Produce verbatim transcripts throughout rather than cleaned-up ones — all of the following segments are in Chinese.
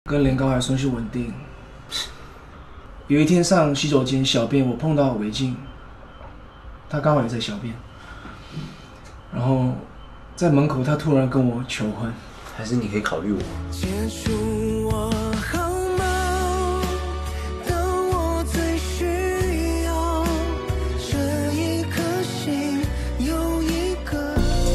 跟连高海顺序稳定。有一天上洗手间小便，我碰到违禁，他刚好也在小便，然后在门口他突然跟我求婚。 还是你可以考虑我。 接触我好吗？当我最需要这一颗心，有一个。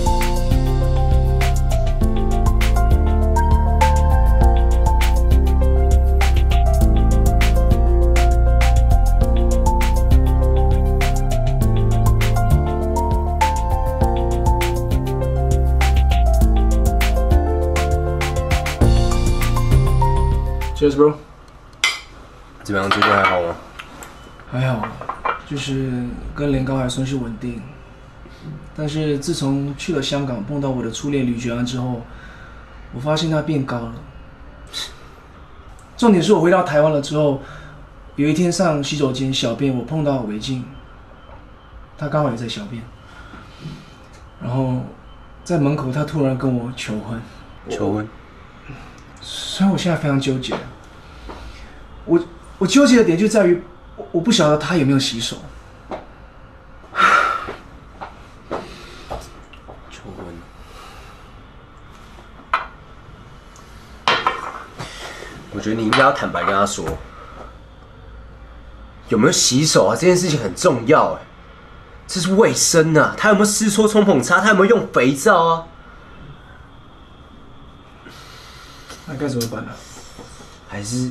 Cheers, bro。 怎么样？最近还好吗？ 还好，就是跟连高海顺序稳定。但是自从去了香港碰到我的初恋吕觉安之后，我发现他变高了。重点是我回到台湾了之后，有一天上洗手间小便，我碰到违禁，他刚好也在小便，然后在门口他突然跟我求婚。 求婚？ 所以我现在非常纠结。我我纠结的点就在于，我我不晓得他有没有洗手。 求婚？我觉得你应该要坦白跟他说，有没有洗手啊？这件事情很重要哎，这是卫生啊。他有没有湿搓冲捧擦？他有没有用肥皂啊？ 那该怎么办呢？ 还是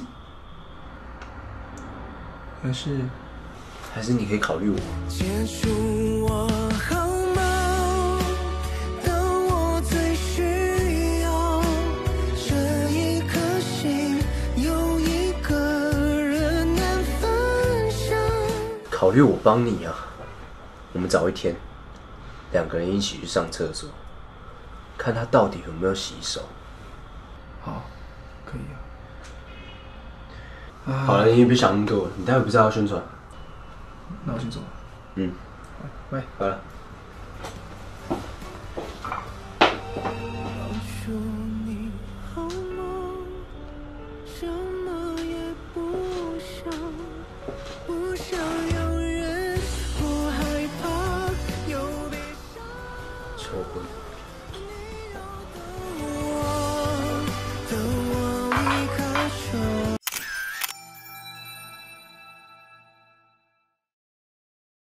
还是还是你可以考虑我。 接触我好吗？当我最需要这一颗心，有一个人难分享。 考虑我帮你啊。我们找一天，两个人一起去上厕所，看他到底有没有洗手。 好，可以啊。啊好了，你也别想那么多，你待会不是还要宣传？ 那我先走了。 嗯， 拜。 好了。 告诉你好吗？什么也不想，不想要远，不害怕有悲伤。 求婚。